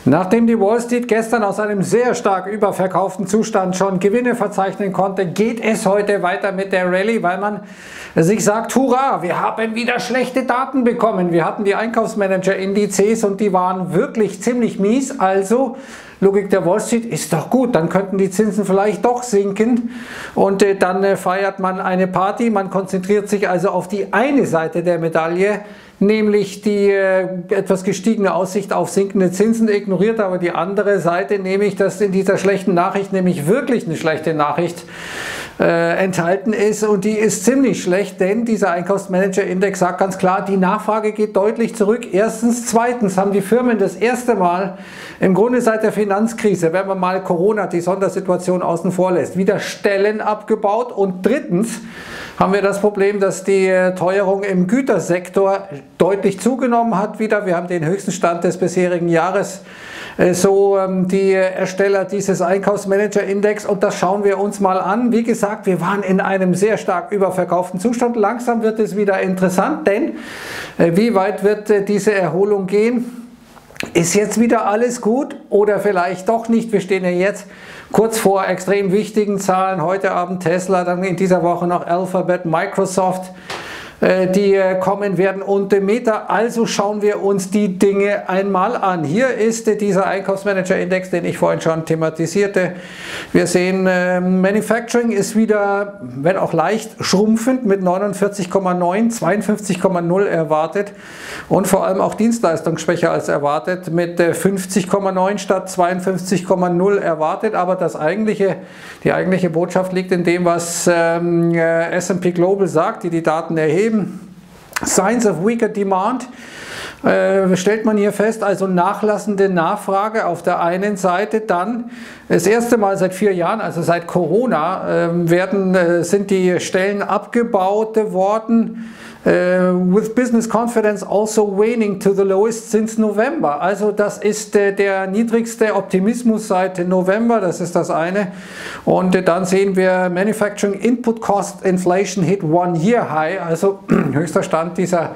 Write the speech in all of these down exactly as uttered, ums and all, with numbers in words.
Nachdem die Wall Street gestern aus einem sehr stark überverkauften Zustand schon Gewinne verzeichnen konnte, geht es heute weiter mit der Rallye, weil man sich sagt, hurra, wir haben wieder schlechte Daten bekommen. Wir hatten die Einkaufsmanager-Indizes und die waren wirklich ziemlich mies, also Logik der Wall Street ist doch gut, dann könnten die Zinsen vielleicht doch sinken und äh, dann äh, feiert man eine Party, man konzentriert sich also auf die eine Seite der Medaille, nämlich die äh, etwas gestiegene Aussicht auf sinkende Zinsen, ignoriert aber die andere Seite, nämlich dass in dieser schlechten Nachricht nämlich wirklich eine schlechte Nachricht äh, enthalten ist, und die ist ziemlich schlecht, denn dieser Einkaufsmanager-Index sagt ganz klar, die Nachfrage geht deutlich zurück. Erstens, zweitens haben die Firmen das erste Mal im Grunde seit der Finanzkrise, wenn man mal Corona, die Sondersituation außen vor lässt, wieder Stellen abgebaut, und drittens haben wir das Problem, dass die Teuerung im Gütersektor deutlich zugenommen hat wieder. Wir haben den höchsten Stand des bisherigen Jahres, so die Ersteller dieses Einkaufsmanager-Index, und das schauen wir uns mal an. Wie gesagt, wir waren in einem sehr stark überverkauften Zustand. Langsam wird es wieder interessant, denn wie weit wird diese Erholung gehen? Ist jetzt wieder alles gut oder vielleicht doch nicht? Wir stehen ja jetzt kurz vor extrem wichtigen Zahlen. Heute Abend Tesla, dann in dieser Woche noch Alphabet, Microsoft, die kommen werden, und Meta. Also schauen wir uns die Dinge einmal an. Hier ist dieser Einkaufsmanager-Index, den ich vorhin schon thematisierte. Wir sehen, äh, Manufacturing ist wieder, wenn auch leicht, schrumpfend mit neunundvierzig Komma neun, zweiundfünfzig Komma null erwartet, und vor allem auch Dienstleistung schwächer als erwartet mit äh, fünfzig Komma neun statt zweiundfünfzig Komma null erwartet. Aber das eigentliche, die eigentliche Botschaft liegt in dem, was ähm, äh, S und P Global sagt, die die Daten erheben. Signs of weaker demand, äh, stellt man hier fest, also nachlassende Nachfrage auf der einen Seite. Dann das erste Mal seit vier Jahren, also seit Corona, äh, werden, äh, sind die Stellen abgebaut worden. Uh, with business confidence also waning to the lowest since November. Also das ist äh, der niedrigste Optimismus seit November, das ist das eine. Und äh, dann sehen wir Manufacturing Input Cost Inflation hit one year high, also höchster Stand dieser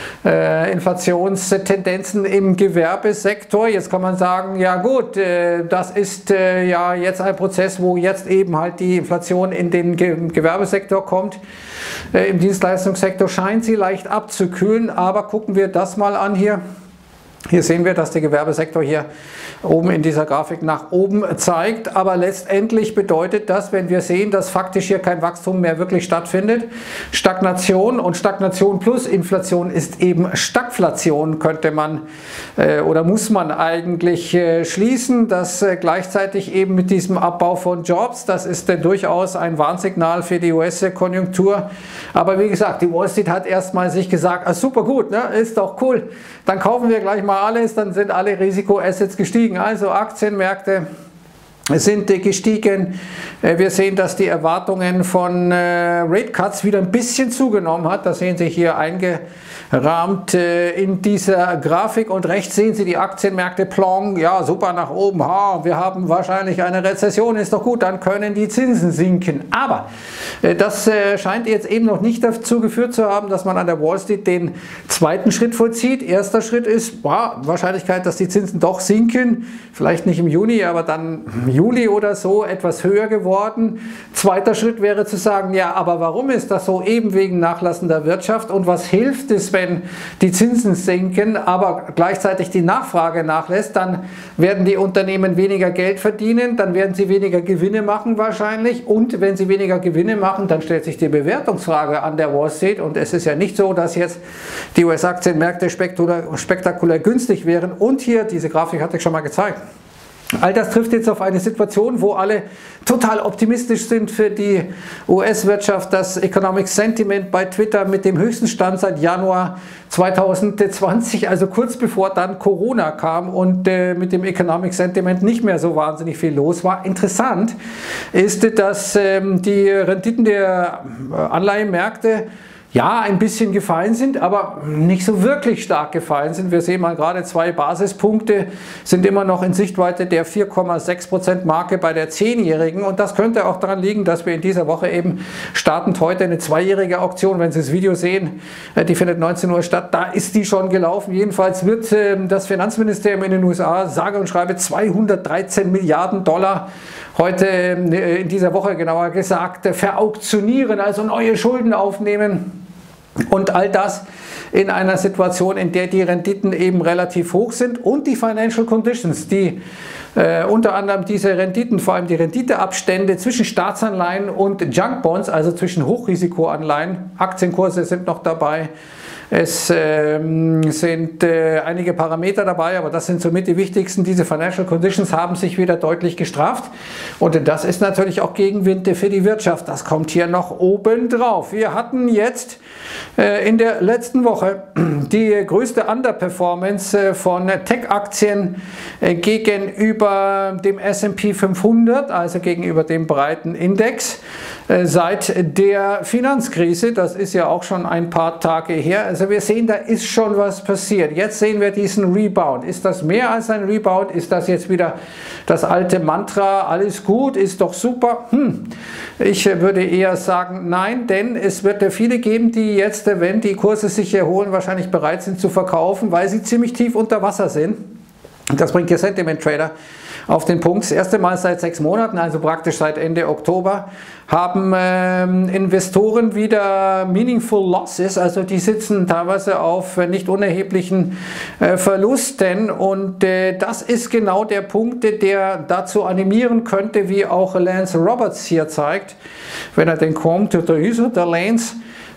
äh, Inflationstendenzen im Gewerbesektor. Jetzt kann man sagen, ja gut, äh, das ist äh, ja jetzt ein Prozess, wo jetzt eben halt die Inflation in den Ge Gewerbesektor kommt. Äh, Im Dienstleistungssektor scheint sie leicht abzukühlen, aber gucken wir das mal an hier. Hier sehen wir, dass der Gewerbesektor hier oben in dieser Grafik nach oben zeigt, aber letztendlich bedeutet das, wenn wir sehen, dass faktisch hier kein Wachstum mehr wirklich stattfindet, Stagnation, und Stagnation plus Inflation ist eben Stagflation, könnte man äh, oder muss man eigentlich äh, schließen, dass äh, gleichzeitig eben mit diesem Abbau von Jobs, das ist äh, durchaus ein Warnsignal für die U S-Konjunktur, aber wie gesagt, die Wall Street hat erstmal sich gesagt, ah, super gut, ne? Ist doch cool, dann kaufen wir gleich mal alles, dann sind alle Risikoassets gestiegen. Also Aktienmärkte sind gestiegen. Wir sehen, dass die Erwartungen von Rate Cuts wieder ein bisschen zugenommen hat. Das sehen Sie hier eingerahmt in dieser Grafik, und rechts sehen Sie die Aktienmärkte plong, ja super nach oben, ha, wir haben wahrscheinlich eine Rezession, ist doch gut, dann können die Zinsen sinken. Aber das scheint jetzt eben noch nicht dazu geführt zu haben, dass man an der Wall Street den zweiten Schritt vollzieht. Erster Schritt ist, ja, Wahrscheinlichkeit, dass die Zinsen doch sinken, vielleicht nicht im Juni, aber dann im Juli oder so etwas höher geworden. Zweiter Schritt wäre zu sagen, ja, aber warum ist das so? Eben wegen nachlassender Wirtschaft. Und was hilft es, wenn die Zinsen sinken, aber gleichzeitig die Nachfrage nachlässt? Dann werden die Unternehmen weniger Geld verdienen, dann werden sie weniger Gewinne machen wahrscheinlich, und wenn sie weniger Gewinne machen, dann stellt sich die Bewertungsfrage an der Wall Street, und es ist ja nicht so, dass jetzt die U S-Aktienmärkte spektakulär, spektakulär günstig wären. Und hier, diese Grafik hatte ich schon mal gezeigt. All das trifft jetzt auf eine Situation, wo alle total optimistisch sind für die U S-Wirtschaft. Das Economic Sentiment bei Twitter mit dem höchsten Stand seit Januar zweitausendzwanzig, also kurz bevor dann Corona kam und äh, mit dem Economic Sentiment nicht mehr so wahnsinnig viel los war. Interessant ist, dass ähm, die Renditen der Anleihenmärkte ja, ein bisschen gefallen sind, aber nicht so wirklich stark gefallen sind. Wir sehen mal gerade zwei Basispunkte sind immer noch in Sichtweite der vier Komma sechs Prozent Marke bei der zehnjährigen und das könnte auch daran liegen, dass wir in dieser Woche eben startend heute eine zweijährige Auktion, wenn Sie das Video sehen, die findet neunzehn Uhr statt, da ist die schon gelaufen. Jedenfalls wird das Finanzministerium in den U S A sage und schreibe zweihundertdreizehn Milliarden Dollar heute in dieser Woche genauer gesagt verauktionieren, also neue Schulden aufnehmen. Und all das in einer Situation, in der die Renditen eben relativ hoch sind und die Financial Conditions, die äh, unter anderem diese Renditen, vor allem die Renditeabstände zwischen Staatsanleihen und Junk Bonds, also zwischen Hochrisikoanleihen, Aktienkurse sind noch dabei, es ähm, sind äh, einige Parameter dabei, aber das sind somit die wichtigsten. Diese Financial Conditions haben sich wieder deutlich gestraft und das ist natürlich auch Gegenwind für die Wirtschaft. Das kommt hier noch oben drauf. Wir hatten jetzt äh, in der letzten Woche die größte Underperformance äh, von Tech-Aktien äh, gegenüber dem S und P fünfhundert, also gegenüber dem breiten Index, äh, seit der Finanzkrise. Das ist ja auch schon ein paar Tage her. Also wir sehen, da ist schon was passiert. Jetzt sehen wir diesen Rebound. Ist das mehr als ein Rebound? Ist das jetzt wieder das alte Mantra, alles gut, ist doch super? Hm. Ich würde eher sagen, nein, denn es wird viele geben, die jetzt, wenn die Kurse sich erholen, wahrscheinlich bereit sind zu verkaufen, weil sie ziemlich tief unter Wasser sind. Das bringt der Sentiment Trader auf den Punkt. Das erste Mal seit sechs Monaten, also praktisch seit Ende Oktober, haben ähm, Investoren wieder meaningful losses, also die sitzen teilweise auf äh, nicht unerheblichen äh, Verlusten und äh, das ist genau der Punkt, der dazu animieren könnte, wie auch Lance Roberts hier zeigt, wenn er den kommt, der Lance,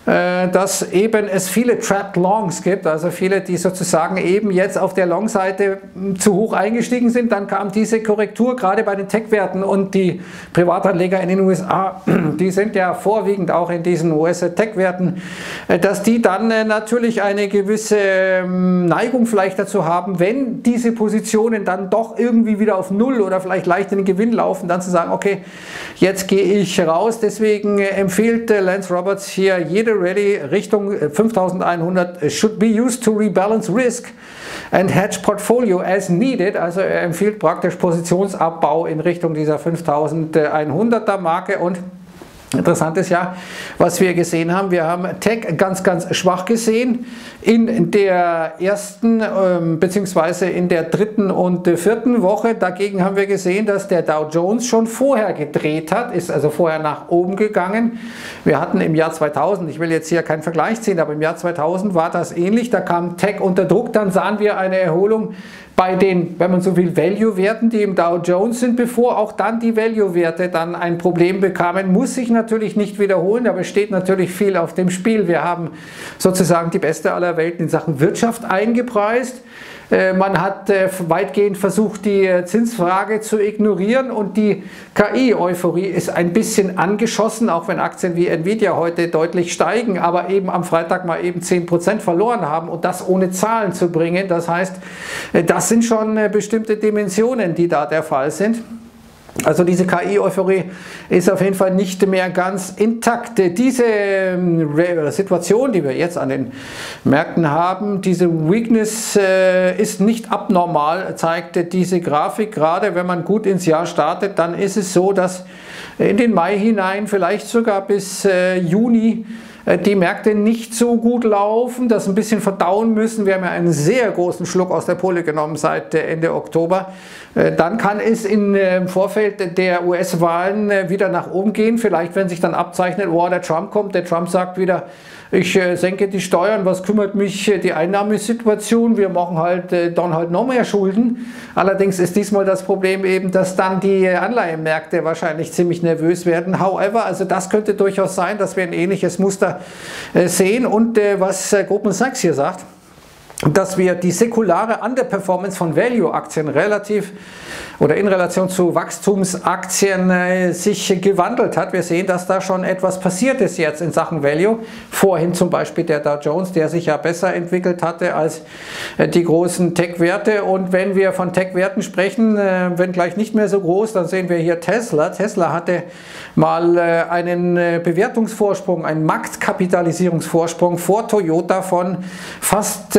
dass eben es viele Trapped Longs gibt, also viele, die sozusagen eben jetzt auf der Long-Seite zu hoch eingestiegen sind. Dann kam diese Korrektur gerade bei den Tech-Werten und die Privatanleger in den U S A, die sind ja vorwiegend auch in diesen U S-Tech-Werten, dass die dann natürlich eine gewisse Neigung vielleicht dazu haben, wenn diese Positionen dann doch irgendwie wieder auf Null oder vielleicht leicht in den Gewinn laufen, dann zu sagen, okay, jetzt gehe ich raus. Deswegen empfiehlt Lance Roberts hier, jede Rallye Richtung fünftausendeinhundert should be used to rebalance risk and hedge portfolio as needed. Also er empfiehlt praktisch Positionsabbau in Richtung dieser fünftausendeinhunderter Marke. Und interessant ist ja, was wir gesehen haben. Wir haben Tech ganz, ganz schwach gesehen in der ersten ähm, bzw. in der dritten und vierten Woche. Dagegen haben wir gesehen, dass der Dow Jones schon vorher gedreht hat, ist also vorher nach oben gegangen. Wir hatten im Jahr zweitausend, ich will jetzt hier keinen Vergleich ziehen, aber im Jahr zweitausend war das ähnlich. Da kam Tech unter Druck, dann sahen wir eine Erholung bei den, wenn man so will, Value-Werten, die im Dow Jones sind, bevor auch dann die Value-Werte dann ein Problem bekamen, muss sich natürlich nicht wiederholen, da besteht natürlich viel auf dem Spiel. Wir haben sozusagen die beste aller Welten in Sachen Wirtschaft eingepreist. Man hat weitgehend versucht, die Zinsfrage zu ignorieren und die K I-Euphorie ist ein bisschen angeschossen, auch wenn Aktien wie Nvidia heute deutlich steigen, aber eben am Freitag mal eben zehn Prozent verloren haben und das ohne Zahlen zu bringen. Das heißt, das sind schon bestimmte Dimensionen, die da der Fall sind. Also diese K I-Euphorie ist auf jeden Fall nicht mehr ganz intakt. Diese Situation, die wir jetzt an den Märkten haben, diese Weakness ist nicht abnormal, zeigt diese Grafik. Gerade wenn man gut ins Jahr startet, dann ist es so, dass in den Mai hinein, vielleicht sogar bis Juni, die Märkte nicht so gut laufen, das ein bisschen verdauen müssen. Wir haben ja einen sehr großen Schluck aus der Pulle genommen seit Ende Oktober. Dann kann es im Vorfeld der U S-Wahlen wieder nach oben gehen. Vielleicht, wenn sich dann abzeichnet, oh, der Trump kommt, der Trump sagt wieder, ich senke die Steuern, was kümmert mich die Einnahmesituation, wir machen halt dann halt noch mehr Schulden. Allerdings ist diesmal das Problem eben, dass dann die Anleihenmärkte wahrscheinlich ziemlich nervös werden. However, also das könnte durchaus sein, dass wir ein ähnliches Muster sehen. Und was Goldman Sachs hier sagt, dass wir die säkulare Underperformance von Value-Aktien relativ oder in Relation zu Wachstumsaktien äh, sich gewandelt hat. Wir sehen, dass da schon etwas passiert ist jetzt in Sachen Value. Vorhin zum Beispiel der Dow Jones, der sich ja besser entwickelt hatte als äh, die großen Tech-Werte. Und wenn wir von Tech-Werten sprechen, äh, wenn gleich nicht mehr so groß, dann sehen wir hier Tesla. Tesla hatte mal äh, einen äh, Bewertungsvorsprung, einen Marktkapitalisierungsvorsprung vor Toyota von fast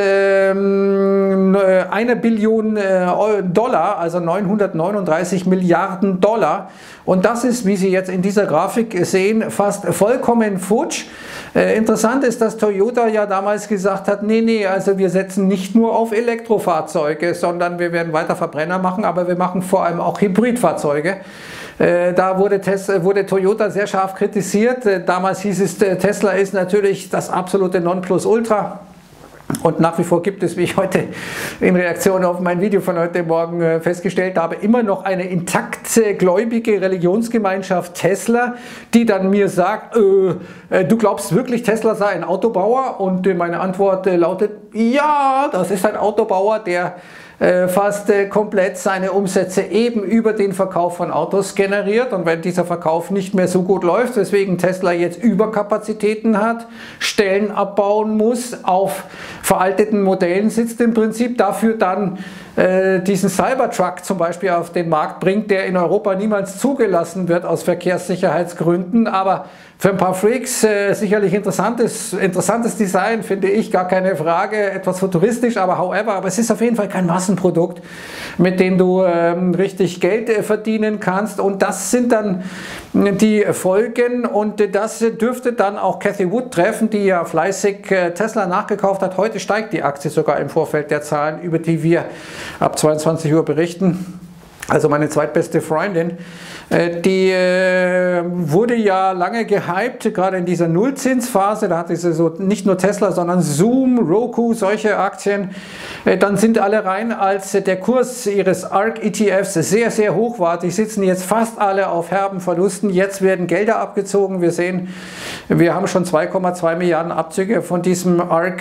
ähm, eine Billion äh, Dollar, also neunhundertneununddreißig Milliarden Dollar. Und das ist, wie Sie jetzt in dieser Grafik sehen, fast vollkommen futsch. Äh, interessant ist, dass Toyota ja damals gesagt hat, nee, nee, also wir setzen nicht nur auf Elektrofahrzeuge, sondern wir werden weiter Verbrenner machen, aber wir machen vor allem auch Hybridfahrzeuge. Äh, da wurde, Tesla, wurde Toyota sehr scharf kritisiert. Äh, damals hieß es, äh, Tesla ist natürlich das absolute Nonplusultra. Und nach wie vor gibt es, wie ich heute in Reaktion auf mein Video von heute Morgen festgestellt habe, immer noch eine intakte gläubige Religionsgemeinschaft Tesla, die dann mir sagt, äh, du glaubst wirklich, Tesla sei ein Autobauer? Und meine Antwort lautet, ja, das ist ein Autobauer, der fast komplett seine Umsätze eben über den Verkauf von Autos generiert. Und wenn dieser Verkauf nicht mehr so gut läuft, weswegen Tesla jetzt Überkapazitäten hat, Stellen abbauen muss, auf veralteten Modellen sitzt im Prinzip, dafür dann äh, diesen Cybertruck zum Beispiel auf den Markt bringt, der in Europa niemals zugelassen wird aus Verkehrssicherheitsgründen, aber für ein paar Freaks äh, sicherlich interessantes, interessantes Design, finde ich, gar keine Frage, etwas futuristisch, aber however, aber es ist auf jeden Fall kein Massenprodukt, mit dem du ähm, richtig Geld äh, verdienen kannst, und das sind dann die Folgen, und äh, das dürfte dann auch Cathie Wood treffen, die ja fleißig äh, Tesla nachgekauft hat. Heute steigt die Aktie sogar im Vorfeld der Zahlen, über die wir ab zweiundzwanzig Uhr berichten. Also meine zweitbeste Freundin, die wurde ja lange gehypt, gerade in dieser Nullzinsphase, da hatte sie so nicht nur Tesla, sondern Zoom, Roku, solche Aktien. Dann sind alle rein, als der Kurs ihres A R K E T Fs sehr, sehr hoch war. Die sitzen jetzt fast alle auf herben Verlusten. Jetzt werden Gelder abgezogen. Wir sehen, wir haben schon zwei Komma zwei Milliarden Abzüge von diesem A R K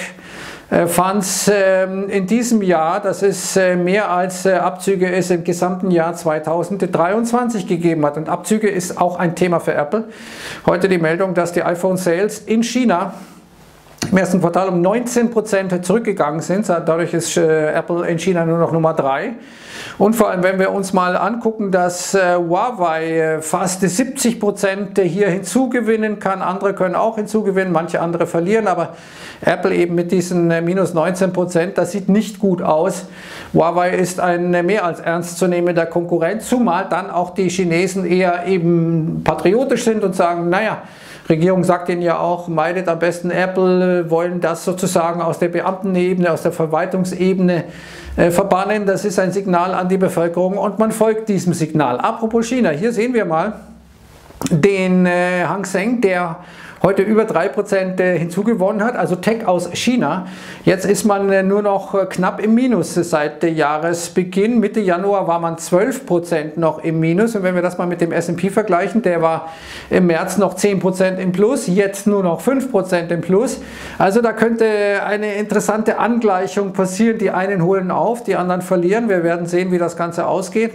Funds in diesem Jahr. Das ist mehr als Abzüge es im gesamten Jahr zweitausenddreiundzwanzig gegeben hat. Und Abzüge ist auch ein Thema für Apple. Heute die Meldung, dass die iPhone-Sales in China im ersten Quartal um neunzehn Prozent zurückgegangen sind. Dadurch ist äh, Apple in China nur noch Nummer drei. Und vor allem, wenn wir uns mal angucken, dass äh, Huawei äh, fast siebzig Prozent hier hinzugewinnen kann. Andere können auch hinzugewinnen, manche andere verlieren. Aber Apple eben mit diesen äh, minus neunzehn Prozent, das sieht nicht gut aus. Huawei ist ein äh, mehr als ernstzunehmender Konkurrent, zumal dann auch die Chinesen eher eben patriotisch sind und sagen, naja, Regierung sagt ihnen ja auch, meidet am besten Apple, wollen das sozusagen aus der Beamtenebene, aus der Verwaltungsebene äh, verbannen. Das ist ein Signal an die Bevölkerung und man folgt diesem Signal. Apropos China, hier sehen wir mal den äh, Hang Seng, der heute über drei Prozent hinzugewonnen hat, also Tech aus China. Jetzt ist man nur noch knapp im Minus seit Jahresbeginn. Mitte Januar war man zwölf Prozent noch im Minus. Und wenn wir das mal mit dem S und P vergleichen, der war im März noch zehn Prozent im Plus, jetzt nur noch fünf Prozent im Plus. Also da könnte eine interessante Angleichung passieren. Die einen holen auf, die anderen verlieren. Wir werden sehen, wie das Ganze ausgeht.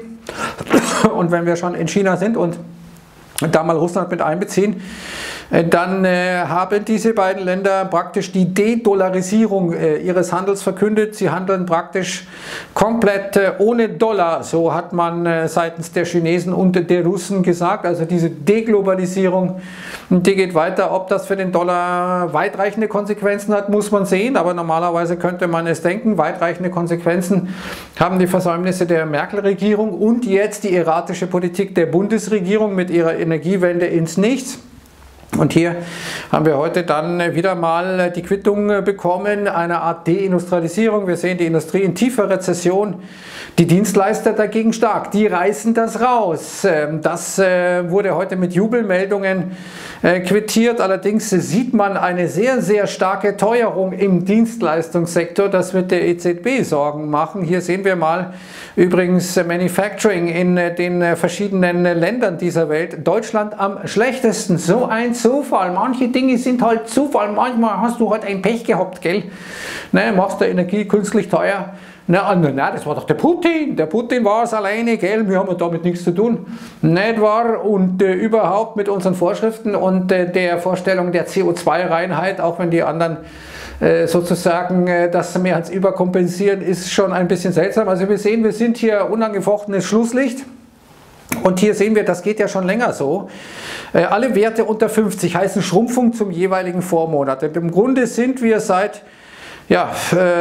Und wenn wir schon in China sind und da mal Russland mit einbeziehen, dann äh, haben diese beiden Länder praktisch die De-Dollarisierung äh, ihres Handels verkündet. Sie handeln praktisch komplett äh, ohne Dollar, so hat man äh, seitens der Chinesen und der Russen gesagt. Also diese Deglobalisierung, die geht weiter. Ob das für den Dollar weitreichende Konsequenzen hat, muss man sehen, aber normalerweise könnte man es denken. Weitreichende Konsequenzen haben die Versäumnisse der Merkel-Regierung und jetzt die erratische Politik der Bundesregierung mit ihrer Energiewende ins Nichts. Und hier haben wir heute dann wieder mal die Quittung bekommen, eine Art Deindustrialisierung. Wir sehen die Industrie in tiefer Rezession, die Dienstleister dagegen stark, die reißen das raus. Das wurde heute mit Jubelmeldungen quittiert, allerdings sieht man eine sehr, sehr starke Teuerung im Dienstleistungssektor. Das wird der E Z B Sorgen machen. Hier sehen wir mal übrigens Manufacturing in den verschiedenen Ländern dieser Welt. Deutschland am schlechtesten, so ein Zufall. Manche Dinge sind halt Zufall. Manchmal hast du halt ein Pech gehabt, gell? Ne, machst der Energie künstlich teuer. Na, na, das war doch der Putin. Der Putin war es alleine, gell? Wir haben damit nichts zu tun. Nicht wahr? Und äh, überhaupt mit unseren Vorschriften und äh, der Vorstellung der C O zwei Reinheit, auch wenn die anderen äh, sozusagen äh, das mehr als überkompensieren, ist schon ein bisschen seltsam. Also wir sehen, wir sind hier unangefochtenes Schlusslicht. Und hier sehen wir, das geht ja schon länger so. Äh, alle Werte unter fünfzig heißen Schrumpfung zum jeweiligen Vormonat. Und im Grunde sind wir seit Ja,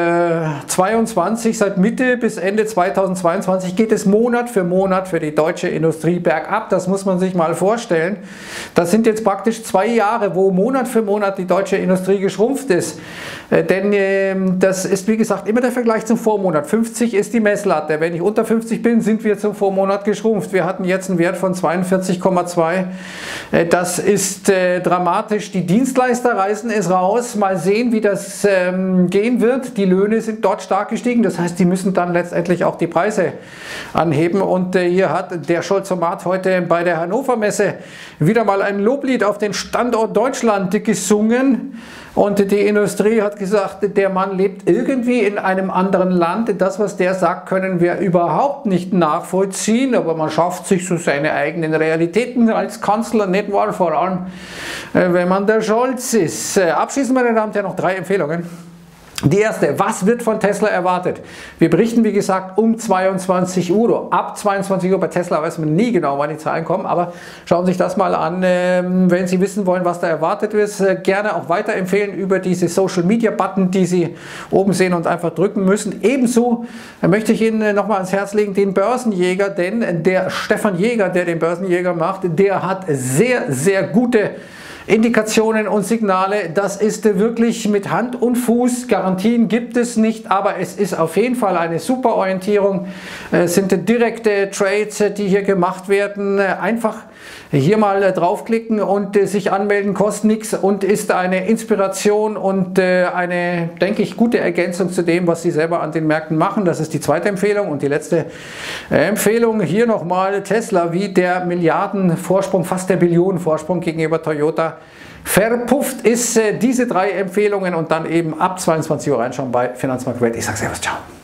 äh, zweiundzwanzig, seit Mitte bis Ende zweitausendzweiundzwanzig geht es Monat für Monat für die deutsche Industrie bergab. Das muss man sich mal vorstellen. Das sind jetzt praktisch zwei Jahre, wo Monat für Monat die deutsche Industrie geschrumpft ist. Äh, denn äh, das ist, wie gesagt, immer der Vergleich zum Vormonat. fünfzig ist die Messlatte. Wenn ich unter fünfzig bin, sind wir zum Vormonat geschrumpft. Wir hatten jetzt einen Wert von zweiundvierzig Komma zwei. Äh, das ist äh, dramatisch. Die Dienstleister reißen es raus. Mal sehen, wie das ähm, geht. Wird. Die Löhne sind dort stark gestiegen, das heißt, die müssen dann letztendlich auch die Preise anheben. Und äh, hier hat der Scholzomat heute bei der Hannover Messe wieder mal ein Loblied auf den Standort Deutschland gesungen. Und die Industrie hat gesagt, der Mann lebt irgendwie in einem anderen Land. Das, was der sagt, können wir überhaupt nicht nachvollziehen. Aber man schafft sich so seine eigenen Realitäten als Kanzler, nicht wahr? Vor allem, äh, wenn man der Scholz ist. Äh, abschließend, meine Damen und Herren, noch drei Empfehlungen. Die erste, was wird von Tesla erwartet? Wir berichten, wie gesagt, um zweiundzwanzig Uhr. Ab zweiundzwanzig Uhr bei Tesla weiß man nie genau, wann die Zahlen kommen, aber schauen Sie sich das mal an, wenn Sie wissen wollen, was da erwartet wird. Gerne auch weiterempfehlen über diese Social Media Button, die Sie oben sehen und einfach drücken müssen. Ebenso möchte ich Ihnen nochmal ans Herz legen, den Börsenjäger, denn der Stefan Jäger, der den Börsenjäger macht, der hat sehr, sehr gute Indikationen und Signale. Das ist wirklich mit Hand und Fuß. Garantien gibt es nicht, aber es ist auf jeden Fall eine super Orientierung. Es sind direkte Trades, die hier gemacht werden. Einfach hier mal draufklicken und sich anmelden, kostet nichts und ist eine Inspiration und eine, denke ich, gute Ergänzung zu dem, was Sie selber an den Märkten machen. Das ist die zweite Empfehlung. Und die letzte Empfehlung hier nochmal Tesla, wie der Milliardenvorsprung, fast der Billionenvorsprung gegenüber Toyota verpufft ist. Diese drei Empfehlungen und dann eben ab zweiundzwanzig Uhr reinschauen bei Finanzmarkt Welt. Ich sage Servus, ciao.